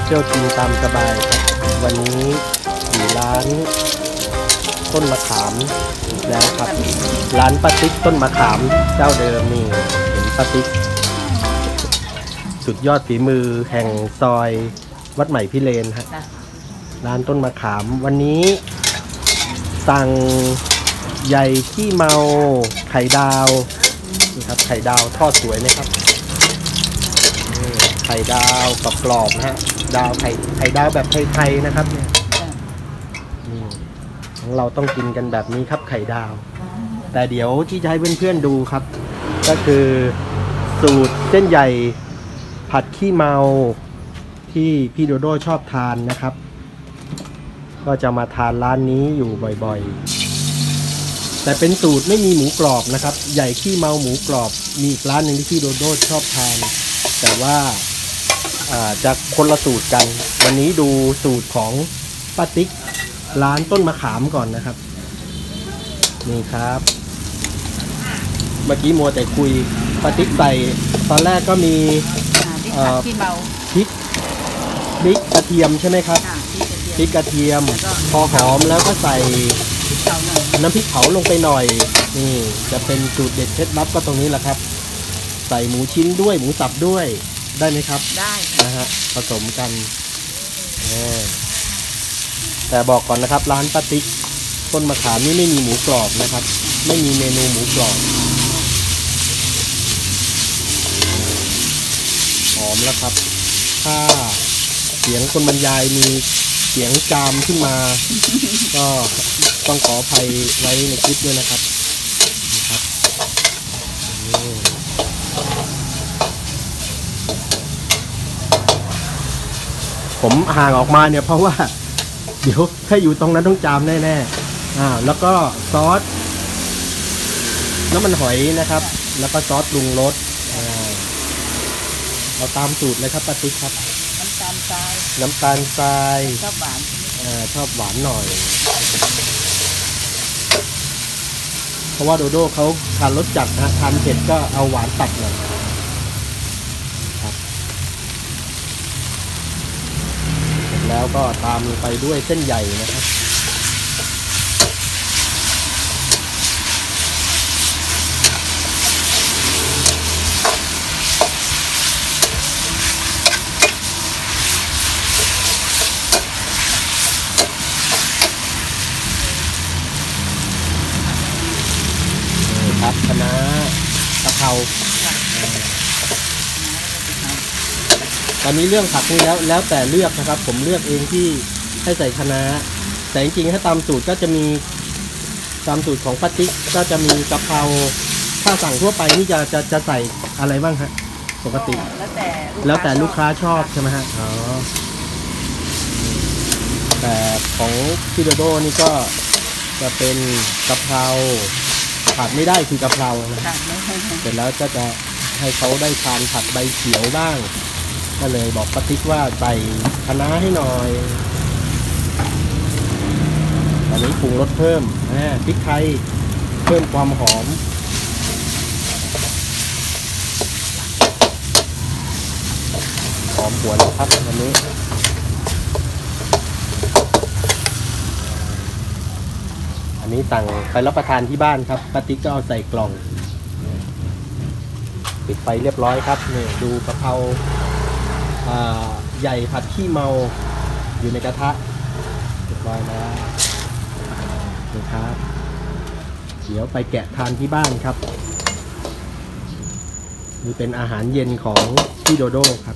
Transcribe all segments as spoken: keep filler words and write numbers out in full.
เที่ยวกินตามสบายครับวันนี้อยู่ร้านต้นมะขามอีกแล้วครับร้านป้าติ๊กต้นมะขามเจ้าเดิมนี่เห็นป้าติ๊กสุดยอดฝีมือแห่งซอยวัดใหม่พิเรนฮะร้านต้นมะขามวันนี้สั่งใหญ่ขี้เมาไข่ดาวนี่ครับไข่ดาวทอดสวยไหมครับไข่ดาวกรอบๆนะฮะดาวไข่ไข่ดาวแบบไทยๆนะครับเนี่ยของเราต้องกินกันแบบนี้ครับไข่ดาวแต่เดี๋ยวที่จะให้เพื่อนๆดูครับก็คือสูตรเส้นใหญ่ผัดขี้เมาที่พี่โดโดชอบทานนะครับก็จะมาทานร้านนี้อยู่บ่อยๆแต่เป็นสูตรไม่มีหมูกรอบนะครับใหญ่ขี้เมาหมูกรอบมีอีกร้านหนึ่งที่พี่โดโดชอบทานแต่ว่าจะคนละสูตรกันวันนี้ดูสูตรของป้าติ๊กร้านต้นมะขามก่อนนะครับนี่ครับเมื่อกี้มัวแต่คุยป้าติ๊กใส่ตอนแรกก็มีพริกพริกพริกกระเทียมใช่ไหมครับพริกกระเทียมพอหอมแล้วก็ใส่น้ำพริกเผาลงไปหน่อยนี่จะเป็นสูตรเด็ดเคล็ดลับก็ตรงนี้แหละครับใส่หมูชิ้นด้วยหมูสับด้วยได้ไหมครับได้นะฮะผสมกันแต่บอกก่อนนะครับร้านป้าติ๊กต้นมะขามนี่ไม่มีหมูกรอบนะครับไม่มีเมนูหมูกรอบหอมแล้วครับถ้าเสียงคนบรรยายมีเสียงจามขึ้นมาก็ต้องขออภัยไว้ในคลิปด้วยนะครับนะครับผมห่างออกมาเนี่ยเพราะว่าเดี๋ยวถ้าอยู่ตรงนั้นต้องจามแน่ๆอ่าแล้วก็ซอสน้ำมันหอยนะครับแล้วก็ซอสปรุงรสอ่าเราตามสูตรเลยครับป้าติ๊กครับน้ำตาลทรายน้ำตาลทรายชอบหวานอ่าชอบหวานหน่อยเพราะว่าโดโดเขาทานรสจัดนะทานเผ็ดก็เอาหวานตัดหน่อยแล้วก็ตามลงไปด้วยเส้นใหญ่นะครับครับคะน้ากะเพราตอนนี้เรื่องผักนี่แล้วแล้วแต่เลือกนะครับผมเลือกเองที่ให้ใส่คะน้าแต่จริงๆถ้าตามสูตรก็จะมีตามสูตรของป้าติ๊กก็จะมีกะเพราถ้าสั่งทั่วไปนี่จะจะจะใส่อะไรบ้างฮะปกติแล้วแต่แล้วแต่ลูกค้าชอบใช่ไหมฮะอ๋อแต่ของพี่โดโดนี่ก็จะเป็นกะเพราผัดไม่ได้คือกะเพรานะเสร็จแล้วก็จะให้เขาได้ทานผัดใบเขียวบ้างก็เลยบอกป้าติ๊กว่าใส่คะน้าให้หน่อยตอนนี้ปรุงรสเพิ่มพริกไทยเพิ่มความหอมหอมหัวนะครับอันนี้อันนี้สั่งไปรับประทานที่บ้านครับป้าติ๊กก็เอาใส่กล่องปิดไฟเรียบร้อยครับนี่ดูกะเพราใหญ่ผัดขี้เมาอยู่ในกระทะเรียบร้อยแล้วนะครับเดี๋ยวไปแกะทานที่บ้านครับนี่เป็นอาหารเย็นของพี่โดโดครับ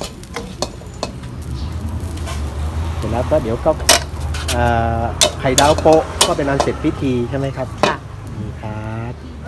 เสร็จแล้วก็เดี๋ยวก็ไข่ดาวโปะก็เป็นอันเสร็จพิธีใช่ไหมครับค่ะนี่ครับ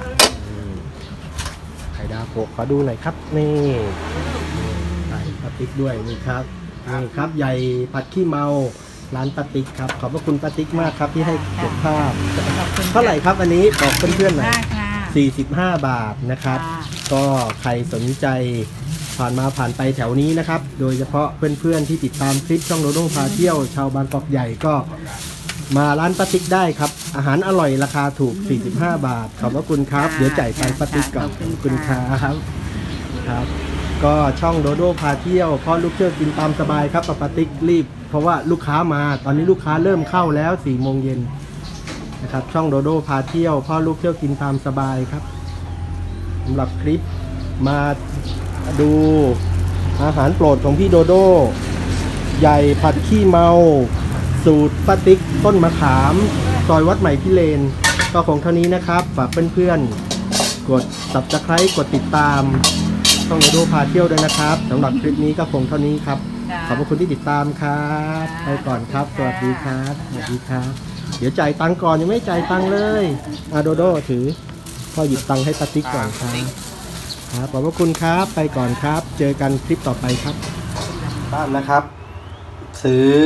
ไข่ดาวโปะขอดูหน่อยครับนี่ใส่ป้าติ๊กด้วยนี่ครับนี่ครับใหญ่ผัดขี้เมาร้านป้าติ๊กครับขอบพระคุณป้าติ๊กมากครับที่ให้เก็บภาพเท่าไหร่ครับอันนี้บอกเพื่อนๆหน่อยสี่สิบห้าบาทนะครับก็ใครสนใจผ่านมาผ่านไปแถวนี้นะครับโดยเฉพาะเพื่อนๆที่ติดตามคลิปช่องโดโดพาเที่ยวชาวบางกอกใหญ่ก็มาร้านป้าติ๊กได้ครับอาหารอร่อยราคาถูกสี่สิบห้าบาทขอบพระคุณครับเดี๋ยวจ่ายตังค์ป้าติ๊กก่อนขอบคุณครับครับก็ช่องโดโดพาเที่ยวพ่อลูกเที่ยวกินตามสบายครับกับปาติ๊กรีบเพราะว่าลูกค้ามาตอนนี้ลูกค้าเริ่มเข้าแล้วสี่โมงเย็นนะครับช่องโดโดพาเที่ยวพ่อลูกเที่ยวกินตามสบายครับสำหรับคลิปมาดูอาหารโปรดของพี่โดโดใหญ่ผัดขี้เมาสูตรป้าติ๊กต้นมะขามซอยวัดใหม่พิเรนก็คงเท่านี้นะครับฝากเพื่อนๆกด ซับสไครบ์ กดติดตามช่องโดโดพาเที่ยวด้วยนะครับสำหรับคลิปนี้ก็คงเท่านี้ครับขอบคุณที่ติดตามครับไปก่อนครับสวัสดีครับสวัสดีครับเดี๋ยวจ่ายตังค์ก่อนยังไม่จ่ายตังค์เลยอาโดโดถือพ่อหยิบตังค์ให้ป้าติ๊กก่อนครับครับขอบคุณครับไปก่อนครับเจอกันคลิปต่อไปครับบ้านนะครับซื้อ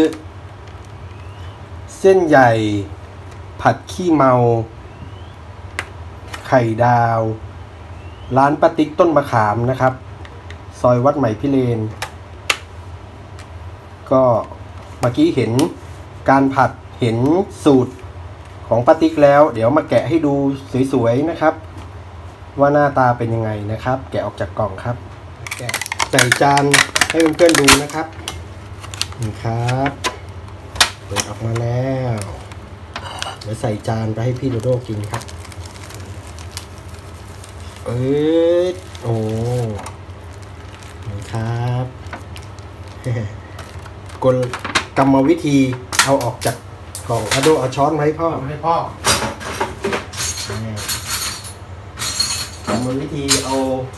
เส้นใหญ่ผัดขี้เมาไข่ดาวร้านป้าติ๊กต้นมะขามนะครับซอยวัดใหม่พิเรนก็เมื่อกี้เห็นการผัดเห็นสูตรของป้าติ๊กแล้วเดี๋ยวมาแกะให้ดูสวยๆนะครับว่าหน้าตาเป็นยังไงนะครับแกะออกจากกล่องครับแกะใส่จานให้เพื่อนๆดูนะครับนี่ครับเปิดออกมาแล้วเดี๋ยวใส่จานไปให้พี่โดโดกินครับเอ้ยโอ้นี่ครับกลกรรมวิธีเอาออกจากกล่องอะโดเอาช้อนมาให้พ่อให้พ่อกรรมวิธีเอา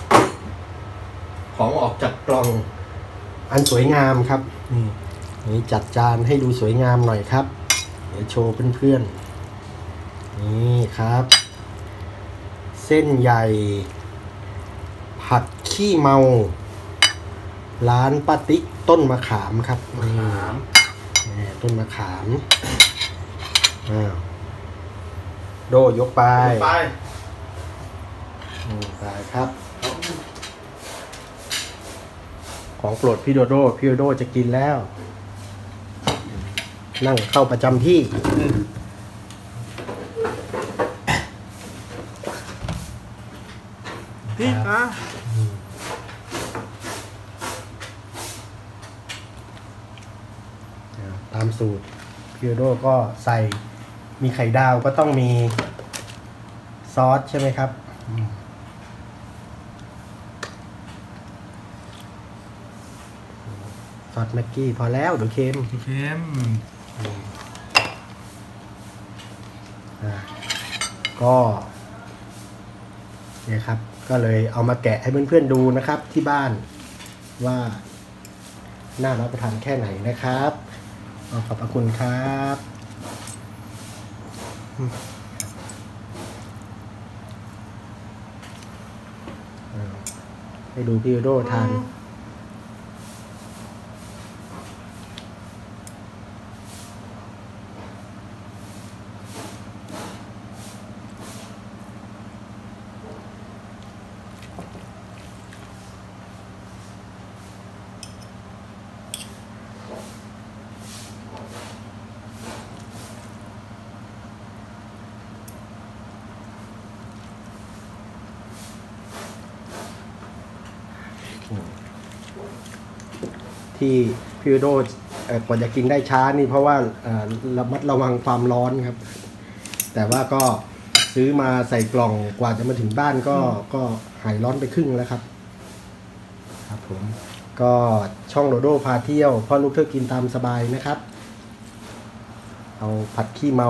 ของออกจากกล่องอันสวยงามครับนี่นี่จัดจานให้ดูสวยงามหน่อยครับเดี๋ยวโชว์เพื่อนๆนี่ครับเส้นใหญ่ผัดขี้เมาร้านป้าติ๊กต้นมะขามครับมะขามนี่ต้นมะขามอ้าวโดยกไปไปไปครับของโปรดพี่โดโดพี่โดโดจะกินแล้วนั่งเข้าประจำที่พี่อ่ะตามสูตรพี่โดโดก็ใส่มีไข่ดาวก็ต้องมีซอสใช่ไหมครับซอสแม็กกี้พอแล้วเดี๋ยวเค็มเค็มก็เนี่ยครับก็เลยเอามาแกะให้เพื่อนๆดูนะครับที่บ้านว่าน่ารับประทานแค่ไหนนะครับขอบพระคุณครับให้ดูพี่โดทานที่พี่โดกว่าจะกินได้ช้านี่เพราะว่าระมัดระวังความร้อนครับแต่ว่าก็ซื้อมาใส่กล่องกว่าจะมาถึงบ้านก็ก็หายร้อนไปครึ่งแล้วครับครับผมก็ช่องโดโดพาเที่ยวพ่อลูกเที่ยวกินตามสบายนะครับเอาผัดขี้เมา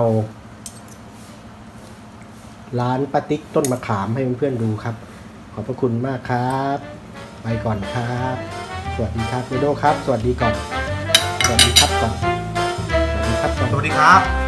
ร้านป้าติ๊กต้นมะขามให้เพื่อนๆดูครับขอบพระคุณมากครับไปก่อนครับสวัสดีครับโดโดครับสวัสดีก่อนสวัสดีครับก่อนสวัสดีครับก่อนสวัสดีครับ